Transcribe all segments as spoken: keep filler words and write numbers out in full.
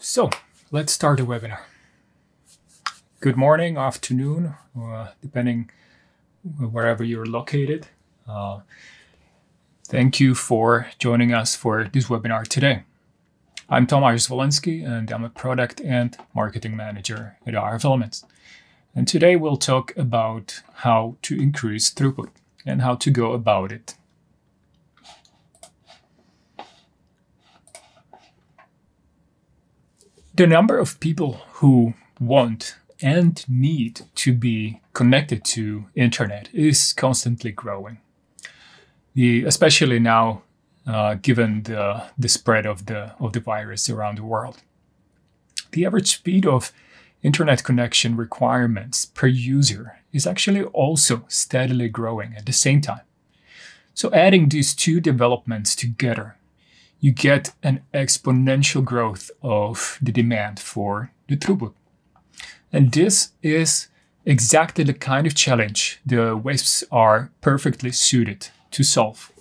So let's start the webinar. Good morning, afternoon, uh, depending wherever you're located. Uh, thank you for joining us for this webinar today. I'm Tomasz Wolenski, and I'm a product and marketing manager at R F Elements. And today we'll talk about how to increase throughput and how to go about it. The number of people who want and need to be connected to internet is constantly growing. The, especially now, uh, given the, the spread of the, of the virus around the world. The average speed of internet connection requirements per user is actually also steadily growing at the same time. So adding these two developments together, you get an exponential growth of the demand for the throughput. And this is exactly the kind of challenge the WISPs are perfectly suited to solve.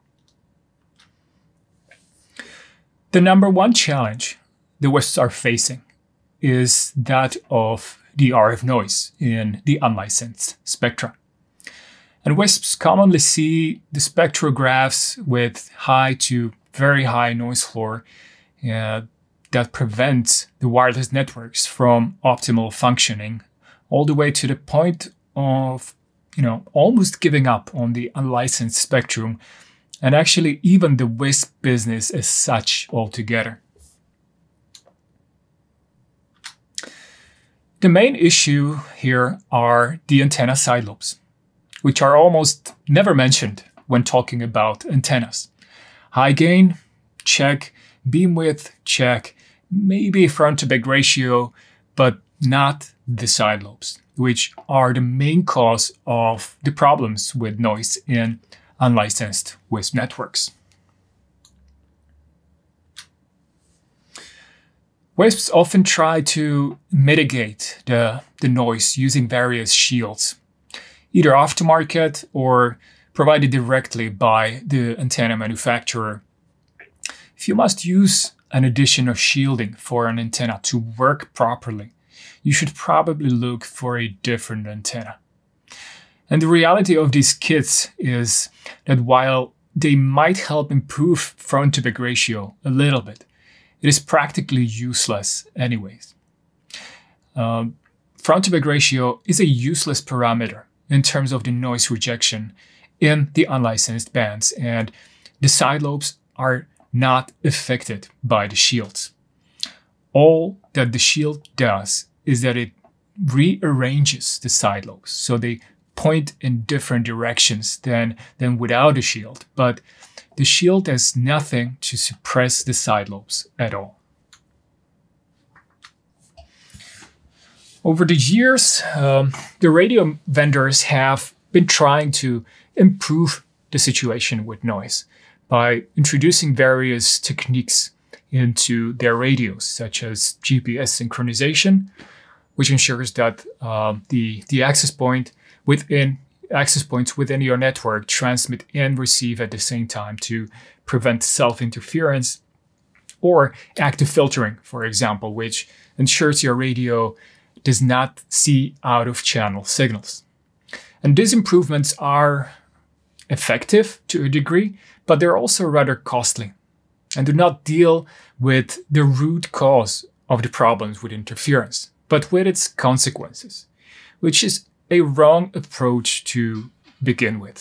The number one challenge the WISPs are facing is that of the R F noise in the unlicensed spectra. And WISPs commonly see the spectrographs with high to very high noise floor uh, that prevents the wireless networks from optimal functioning, all the way to the point of, you know, almost giving up on the unlicensed spectrum and actually even the WISP business as such altogether. The main issue here are the antenna side lobes, which are almost never mentioned when talking about antennas. High gain, check. Beam width, check. Maybe front to back ratio, but not the side lobes, which are the main cause of the problems with noise in unlicensed WISP networks. WISPs often try to mitigate the, the noise using various shields, either aftermarket or provided directly by the antenna manufacturer. If you must use an addition of shielding for an antenna to work properly, you should probably look for a different antenna. And the reality of these kits is that while they might help improve front to back ratio a little bit, it is practically useless anyways. Um, front to back ratio is a useless parameter in terms of the noise rejection in the unlicensed bands, and the side lobes are not affected by the shields. All that the shield does is that it rearranges the side lobes, so they point in different directions than, than without a shield, but the shield does nothing to suppress the side lobes at all. Over the years, um, the radio vendors have been trying to improve the situation with noise by introducing various techniques into their radios, such as G P S synchronization, which ensures that uh, the, the access point within access points within your network transmit and receive at the same time to prevent self-interference, or active filtering, for example, which ensures your radio does not see out-of-channel signals. And these improvements are effective to a degree, but they're also rather costly and do not deal with the root cause of the problems with interference, but with its consequences, which is a wrong approach to begin with.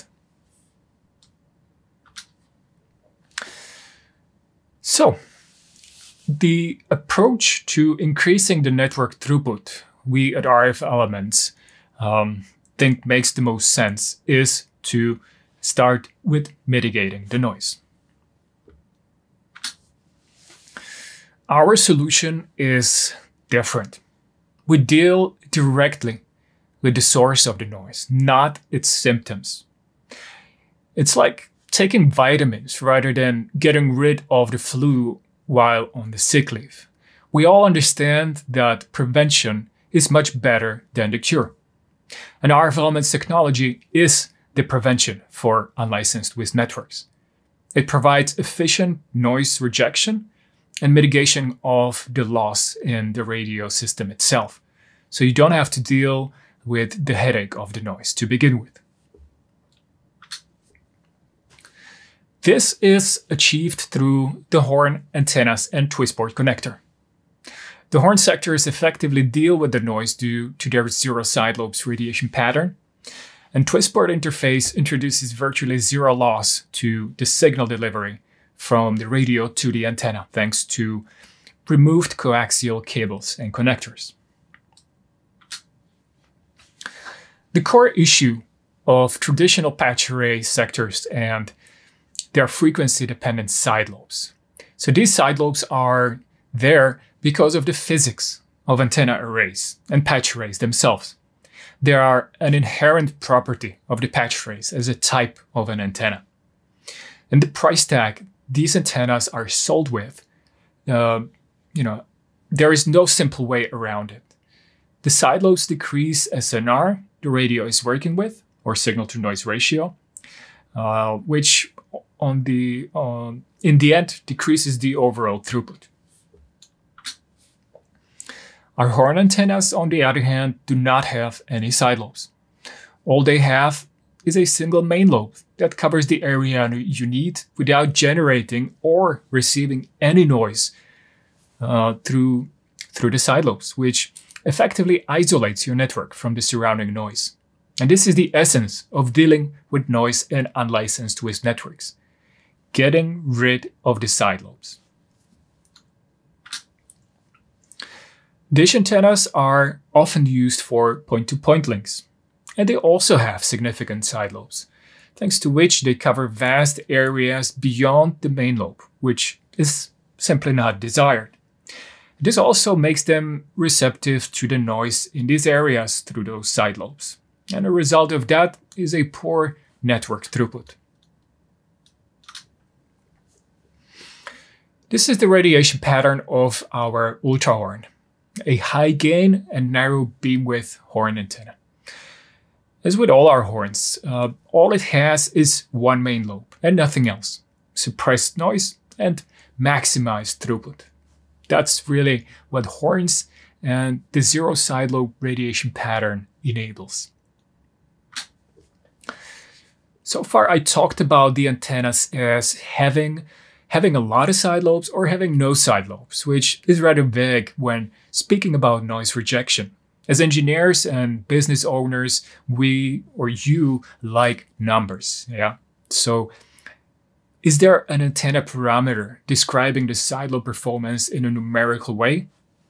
So, the approach to increasing the network throughput we at R F Elements um, think makes the most sense is to start with mitigating the noise. Our solution is different. We deal directly with the source of the noise, not its symptoms. It's like taking vitamins rather than getting rid of the flu while on the sick leave. We all understand that prevention is much better than the cure. And R F Elements technology is the prevention for unlicensed WISP networks. It provides efficient noise rejection and mitigation of the loss in the radio system itself. So you don't have to deal with the headache of the noise to begin with. This is achieved through the horn, antennas, and twist board connector. The horn sectors effectively deal with the noise due to their zero side lobes radiation pattern, and twist board interface introduces virtually zero loss to the signal delivery from the radio to the antenna, thanks to removed coaxial cables and connectors. The core issue of traditional patch array sectors and their frequency-dependent side lobes. So these side lobes are there because of the physics of antenna arrays and patch arrays themselves. They are an inherent property of the patch arrays as a type of an antenna. And the price tag these antennas are sold with, uh, you know, there is no simple way around it. The side lobes decrease S N R, the radio is working with, or signal-to-noise ratio, uh, which on the um, in the end decreases the overall throughput. Our horn antennas, on the other hand, do not have any side lobes. All they have is a single main lobe that covers the area you need without generating or receiving any noise uh, through, through the side lobes, which effectively isolates your network from the surrounding noise. And this is the essence of dealing with noise in unlicensed W I S P networks, getting rid of the side lobes. Dish antennas are often used for point-to-point links, and they also have significant side lobes, thanks to which they cover vast areas beyond the main lobe, which is simply not desired. This also makes them receptive to the noise in these areas through those side lobes, and a result of that is a poor network throughput. This is the radiation pattern of our ultra horn, a high gain and narrow beamwidth horn antenna. As with all our horns, uh, all it has is one main lobe and nothing else. Suppressed noise and maximized throughput. That's really what horns and the zero side lobe radiation pattern enables. So far I talked about the antennas as having having a lot of side lobes or having no side lobes, which is rather vague when speaking about noise rejection. As engineers and business owners, we or you like numbers, yeah? So is there an antenna parameter describing the side lobe performance in a numerical way?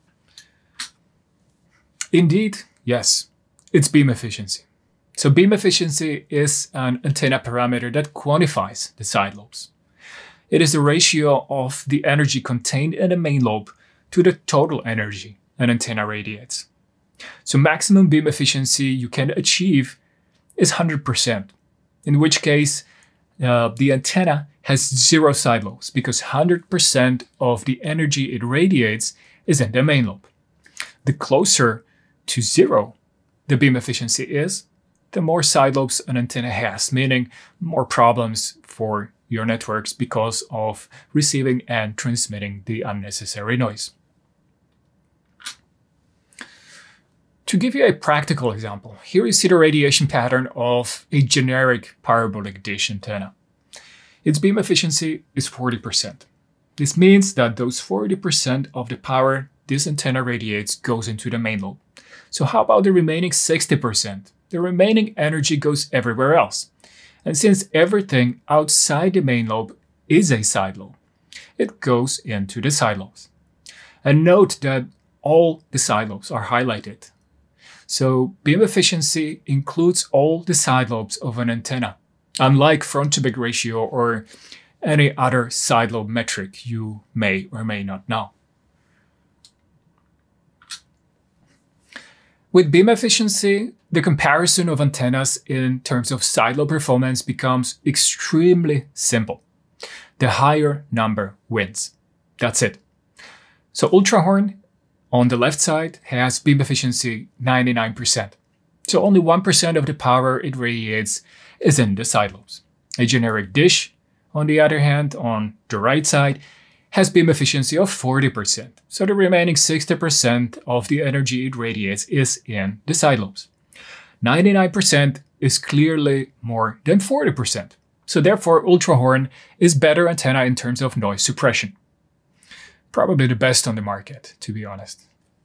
Indeed, yes, it's beam efficiency. So beam efficiency is an antenna parameter that quantifies the side lobes. It is the ratio of the energy contained in the main lobe to the total energy an antenna radiates. So maximum beam efficiency you can achieve is one hundred percent, in which case uh, the antenna has zero side lobes because one hundred percent of the energy it radiates is in the main lobe. The closer to zero the beam efficiency is, the more side lobes an antenna has, meaning more problems for your networks because of receiving and transmitting the unnecessary noise. To give you a practical example, here you see the radiation pattern of a generic parabolic dish antenna. Its beam efficiency is forty percent. This means that those forty percent of the power this antenna radiates goes into the main lobe. So how about the remaining sixty percent? The remaining energy goes everywhere else. And since everything outside the main lobe is a side lobe, it goes into the side lobes. And note that all the side lobes are highlighted. So beam efficiency includes all the side lobes of an antenna, unlike front-to-back ratio or any other side lobe metric you may or may not know. With beam efficiency, the comparison of antennas in terms of side lobe performance becomes extremely simple. The higher number wins. That's it. So ultra horn on the left side has beam efficiency ninety-nine percent. So only one percent of the power it radiates is in the side lobes. A generic dish, on the other hand, on the right side, has beam efficiency of forty percent, so the remaining sixty percent of the energy it radiates is in the side lobes. ninety-nine percent is clearly more than forty percent, so therefore Ultra Horn is better antenna in terms of noise suppression. Probably the best on the market, to be honest.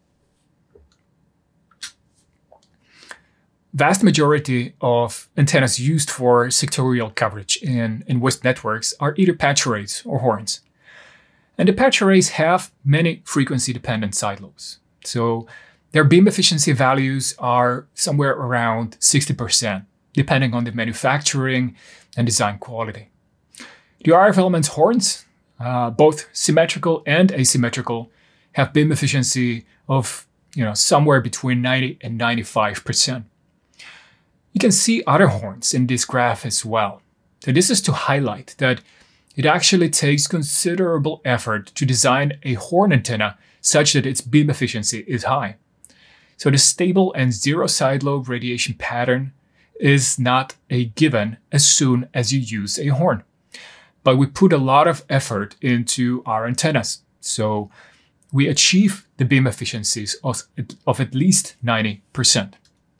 Vast majority of antennas used for sectorial coverage in, in W I S P networks are either patch arrays or horns. And the patch arrays have many frequency-dependent side lobes. So their beam efficiency values are somewhere around sixty percent, depending on the manufacturing and design quality. The R F Elements horns, uh, both symmetrical and asymmetrical, have beam efficiency of you know, somewhere between ninety and ninety-five percent. You can see other horns in this graph as well. So this is to highlight that it actually takes considerable effort to design a horn antenna such that its beam efficiency is high. So the stable and zero side lobe radiation pattern is not a given as soon as you use a horn. But we put a lot of effort into our antennas. So we achieve the beam efficiencies of, of at least ninety percent.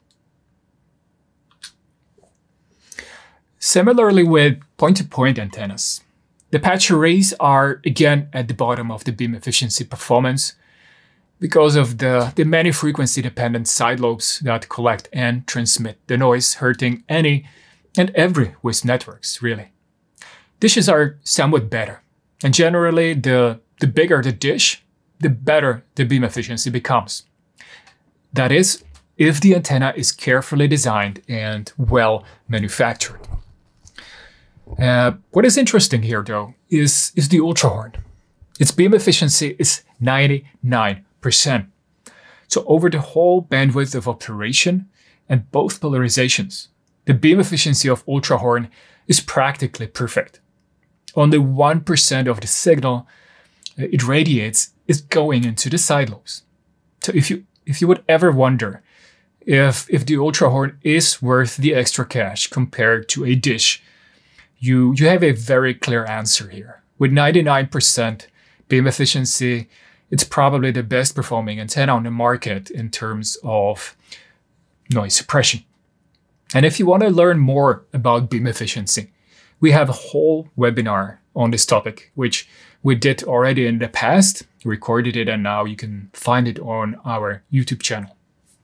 Similarly with point-to-point antennas, the patch arrays are again at the bottom of the beam efficiency performance because of the, the many frequency-dependent side lobes that collect and transmit the noise, hurting any and every W I S P networks, really. Dishes are somewhat better, and generally the, the bigger the dish, the better the beam efficiency becomes. That is, if the antenna is carefully designed and well manufactured. Uh, what is interesting here, though, is, is the Ultra Horn. Its beam efficiency is ninety-nine percent. So over the whole bandwidth of operation and both polarizations, the beam efficiency of Ultra Horn is practically perfect. Only one percent of the signal it radiates is going into the side lobes. So if you, if you would ever wonder if, if the Ultra Horn is worth the extra cash compared to a dish, You, you have a very clear answer here. With ninety-nine percent beam efficiency, it's probably the best performing antenna on the market in terms of noise suppression. And if you want to learn more about beam efficiency, we have a whole webinar on this topic, which we did already in the past, recorded it, and now you can find it on our YouTube channel.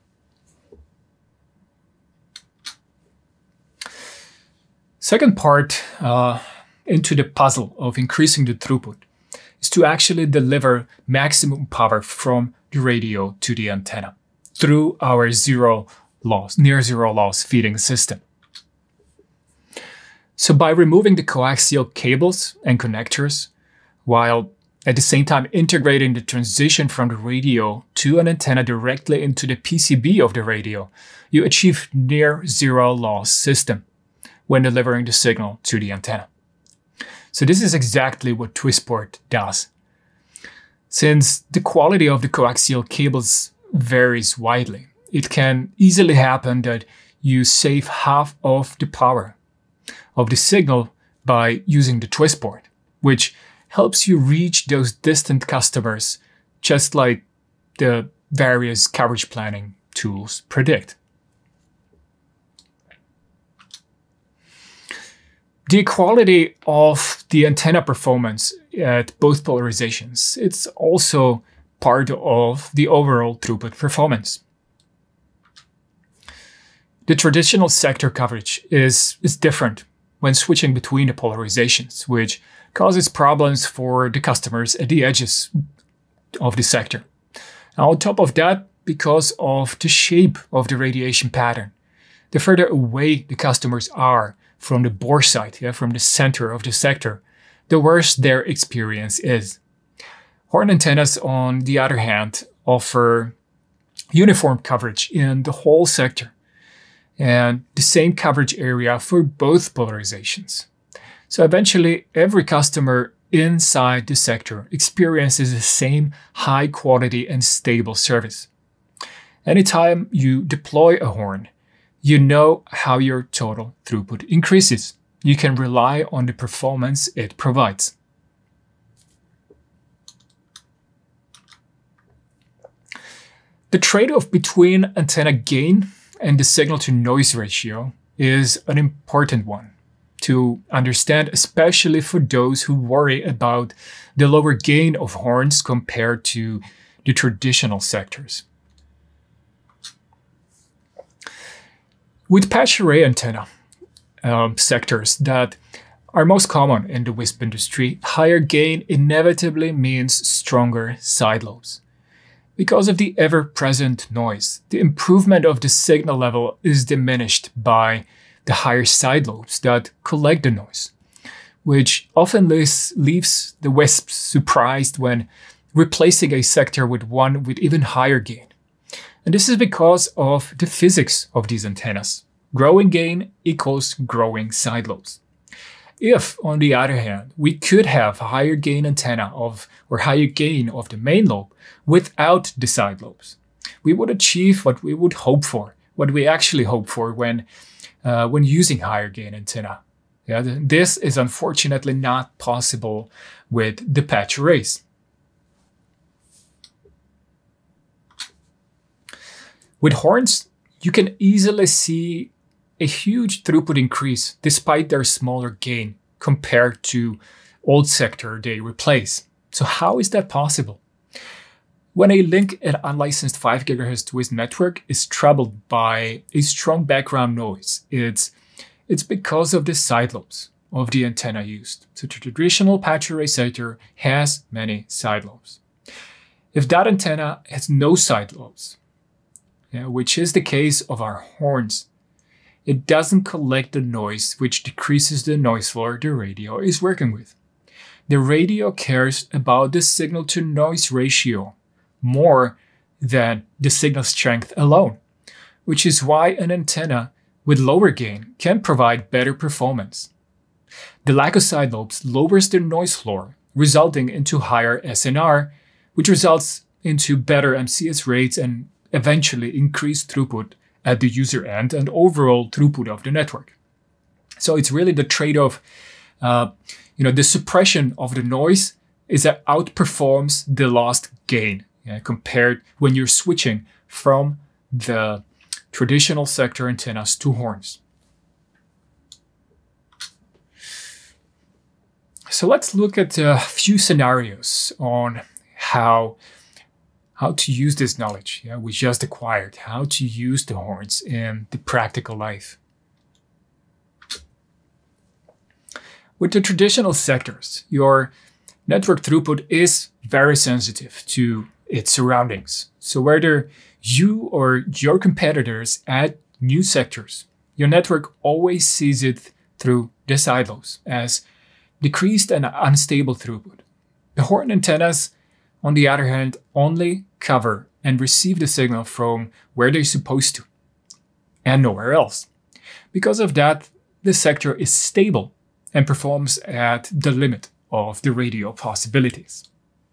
Second part uh, into the puzzle of increasing the throughput is to actually deliver maximum power from the radio to the antenna through our zero loss, near zero loss feeding system. So by removing the coaxial cables and connectors, while at the same time integrating the transition from the radio to an antenna directly into the P C B of the radio, you achieve near zero loss system when delivering the signal to the antenna. So this is exactly what Twisport does. Since the quality of the coaxial cables varies widely, it can easily happen that you save half of the power of the signal by using the Twisport, which helps you reach those distant customers just like the various coverage planning tools predict. The quality of the antenna performance at both polarizations, it's also part of the overall throughput performance. The traditional sector coverage is, is different when switching between the polarizations, which causes problems for the customers at the edges of the sector. Now, on top of that, because of the shape of the radiation pattern, the further away the customers are from the bore site, yeah, from the center of the sector, the worse their experience is. Horn antennas, on the other hand, offer uniform coverage in the whole sector and the same coverage area for both polarizations. So eventually, every customer inside the sector experiences the same high quality and stable service. Anytime you deploy a horn, you know how your total throughput increases. You can rely on the performance it provides. The trade-off between antenna gain and the signal-to-noise ratio is an important one to understand, especially for those who worry about the lower gain of horns compared to the traditional sectors. With patch array antenna um, sectors that are most common in the WISP industry, higher gain inevitably means stronger side lobes. Because of the ever-present noise, the improvement of the signal level is diminished by the higher side lobes that collect the noise, which often leaves, leaves the WISPs surprised when replacing a sector with one with even higher gain. And this is because of the physics of these antennas. Growing gain equals growing side lobes. If, on the other hand, we could have a higher gain antenna of or higher gain of the main lobe without the side lobes, we would achieve what we would hope for, what we actually hope for when, uh, when using higher gain antenna. Yeah, this is unfortunately not possible with the patch arrays. With horns, you can easily see a huge throughput increase despite their smaller gain compared to old sector they replace. So how is that possible? When a link at unlicensed five gigahertz WISP network is troubled by a strong background noise, it's, it's because of the side lobes of the antenna used. So the traditional patch array sector has many side lobes. If that antenna has no side lobes, yeah, which is the case of our horns, it doesn't collect the noise, which decreases the noise floor the radio is working with. The radio cares about the signal-to-noise ratio more than the signal strength alone, which is why an antenna with lower gain can provide better performance. The lack of side lobes lowers the noise floor, resulting into higher S N R, which results into better M C S rates and eventually increased throughput at the user end and overall throughput of the network. So it's really the trade-off. Uh, you know, the suppression of the noise is that outperforms the lost gain, yeah, compared when you're switching from the traditional sector antennas to horns. So let's look at a few scenarios on how how to use this knowledge, yeah, we just acquired, how to use the horns in the practical life. With the traditional sectors, your network throughput is very sensitive to its surroundings. So whether you or your competitors add new sectors, your network always sees it through the side lobes as decreased and unstable throughput. The horn antennas, on the other hand, only cover and receive the signal from where they're supposed to and nowhere else. Because of that, the sector is stable and performs at the limit of the radio possibilities.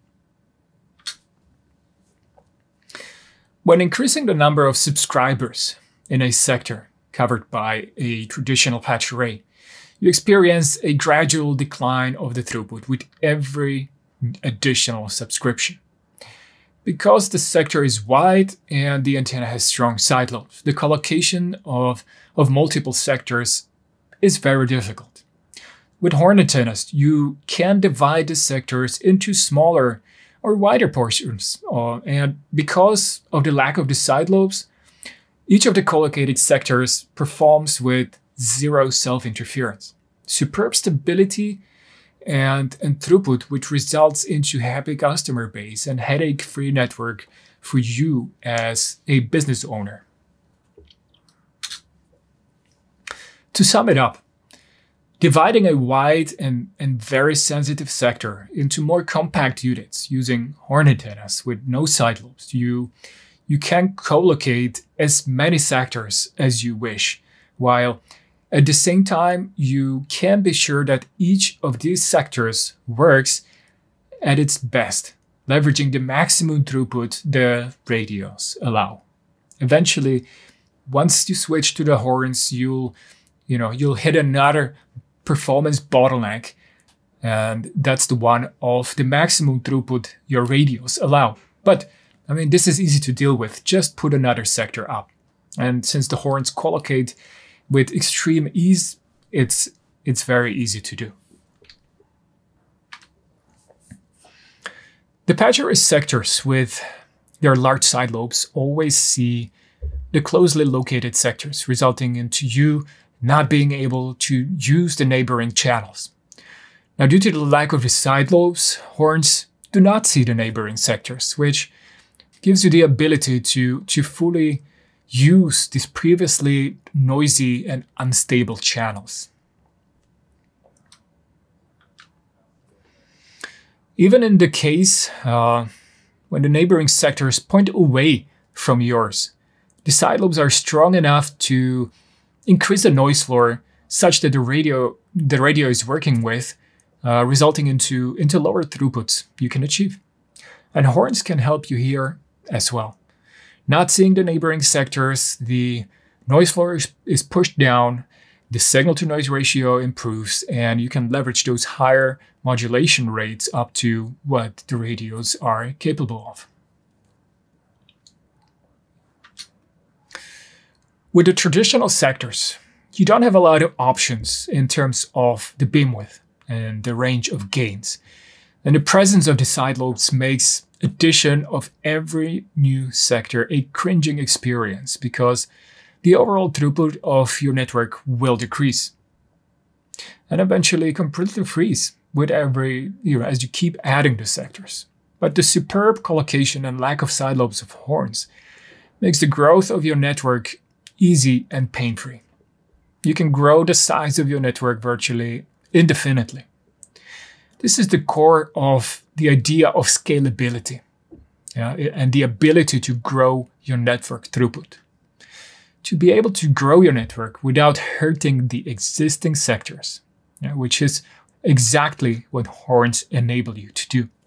When increasing the number of subscribers in a sector covered by a traditional patch array, you experience a gradual decline of the throughput with every additional subscription. Because the sector is wide and the antenna has strong side lobes, the collocation of, of multiple sectors is very difficult. With horn antennas, you can divide the sectors into smaller or wider portions, uh, and because of the lack of the side lobes, each of the collocated sectors performs with zero self-interference, superb stability, and, and throughput, which results into happy customer base and headache-free network for you as a business owner. To sum it up, dividing a wide and, and very sensitive sector into more compact units using horn antennas with no side lobes, you, you can collocate as many sectors as you wish, while at the same time, you can be sure that each of these sectors works at its best, leveraging the maximum throughput the radios allow. Eventually, once you switch to the horns, you'll, you know, you'll hit another performance bottleneck, and that's the one of the maximum throughput your radios allow. But I mean, this is easy to deal with. Just put another sector up. And since the horns collocate with extreme ease, it's, it's very easy to do. The patchy sectors with their large side lobes always see the closely located sectors, resulting into you not being able to use the neighboring channels. Now, due to the lack of the side lobes, horns do not see the neighboring sectors, which gives you the ability to, to fully use these previously noisy and unstable channels. Even in the case uh, when the neighboring sectors point away from yours, the side lobes are strong enough to increase the noise floor such that the radio the radio is working with, uh, resulting into, into lower throughputs you can achieve. And horns can help you here as well. Not seeing the neighboring sectors, the noise floor is, is pushed down, the signal-to-noise ratio improves, and you can leverage those higher modulation rates up to what the radios are capable of. With the traditional sectors, you don't have a lot of options in terms of the beam width and the range of gains. And the presence of the side lobes makes addition of every new sector a cringing experience because the overall throughput of your network will decrease and eventually completely freeze with every, you know, as you keep adding the sectors. But the superb collocation and lack of side lobes of horns makes the growth of your network easy and pain-free. You can grow the size of your network virtually indefinitely. This is the core of the idea of scalability, yeah, and the ability to grow your network throughput. To be able to grow your network without hurting the existing sectors, yeah, which is exactly what horns enable you to do.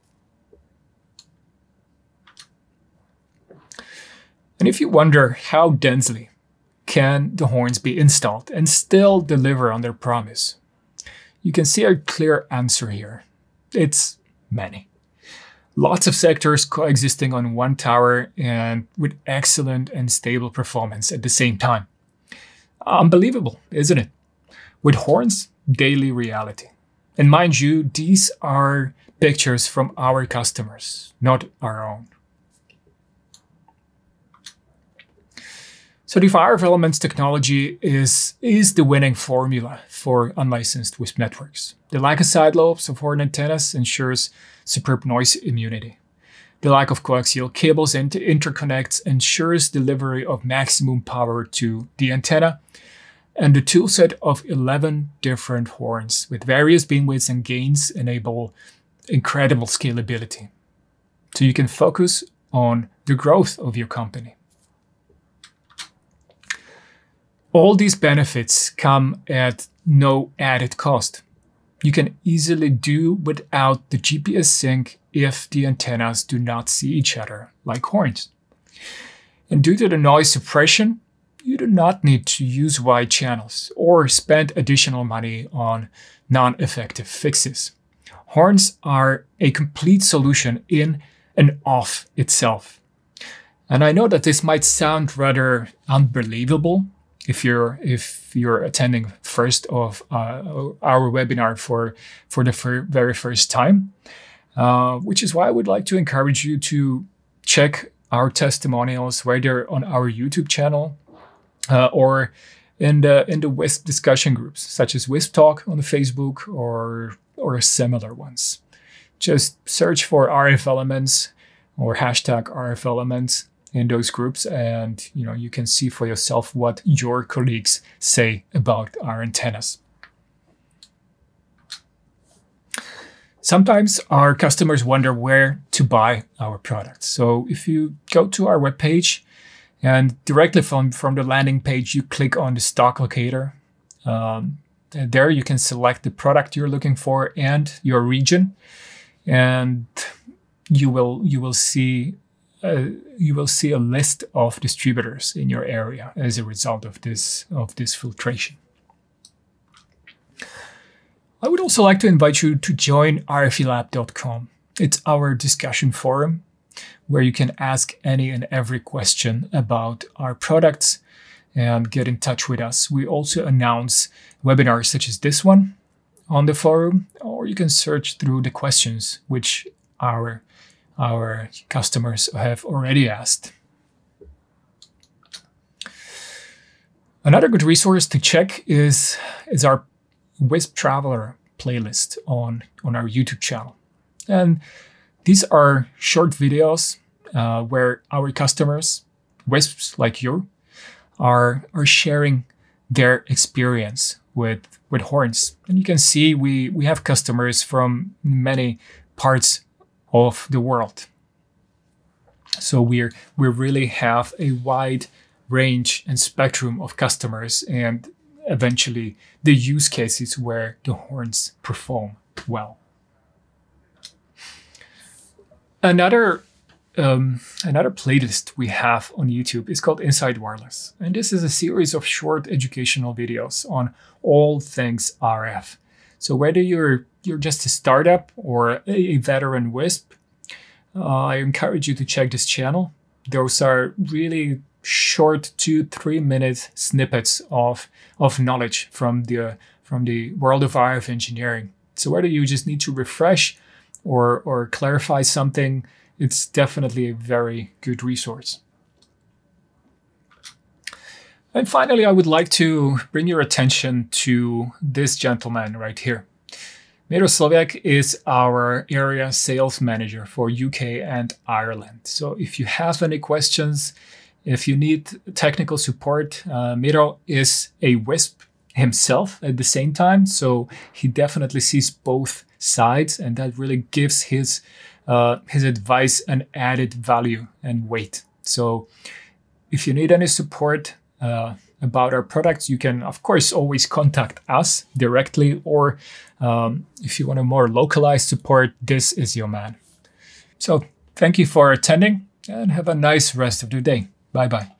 And if you wonder how densely can the horns be installed and still deliver on their promise, you can see a clear answer here. It's many. Lots of sectors coexisting on one tower and with excellent and stable performance at the same time. Unbelievable, isn't it? With horns, daily reality. And mind you, these are pictures from our customers, not our own. So the R F Elements technology is, is the winning formula for unlicensed W I S P networks. The lack of side lobes of horn antennas ensures superb noise immunity. The lack of coaxial cables and interconnects ensures delivery of maximum power to the antenna. And the toolset of eleven different horns with various beam widths and gains enable incredible scalability. So you can focus on the growth of your company. All these benefits come at no added cost. You can easily do without the G P S sync if the antennas do not see each other like horns. And due to the noise suppression, you do not need to use wide channels or spend additional money on non-effective fixes. Horns are a complete solution in and of itself. And I know that this might sound rather unbelievable if you're if you're attending first of uh, our webinar for for the fir very first time, uh, which is why I would like to encourage you to check our testimonials, whether on our YouTube channel uh, or in the in the W I S P discussion groups, such as W I S P Talk on the Facebook or or similar ones. Just search for R F Elements or hashtag R F Elements in those groups, and you know you can see for yourself what your colleagues say about our antennas. Sometimes our customers wonder where to buy our products. So if you go to our webpage and directly from, from the landing page, you click on the stock locator. Um, and there you can select the product you're looking for and your region, and you will you will see Uh, you will see a list of distributors in your area as a result of this, of this filtration. I would also like to invite you to join R F E lab dot com. It's our discussion forum where you can ask any and every question about our products and get in touch with us. We also announce webinars such as this one on the forum, or you can search through the questions which our, our customers have already asked. Another good resource to check is, is our WISP Traveler playlist on, on our YouTube channel. And these are short videos uh, where our customers, WISPs like you, are, are sharing their experience with, with horns. And you can see we, we have customers from many parts of the world. So we're, we really have a wide range and spectrum of customers and eventually the use cases where the horns perform well. Another, um, another playlist we have on YouTube is called Inside Wireless. And this is a series of short educational videos on all things R F. So whether you're, you're just a startup or a veteran WISP, uh, I encourage you to check this channel. Those are really short two, three minute snippets of, of knowledge from the, from the world of R F engineering. So whether you just need to refresh or, or clarify something, it's definitely a very good resource. And finally, I would like to bring your attention to this gentleman right here. Miroslav is our area sales manager for U K and Ireland. So if you have any questions, if you need technical support, uh, Miro is a WISP himself at the same time. So he definitely sees both sides, and that really gives his, uh, his advice an added value and weight. So if you need any support uh, about our products, you can, of course, always contact us directly, or um, if you want a more localized support, this is your man. So thank you for attending and have a nice rest of the day. Bye-bye.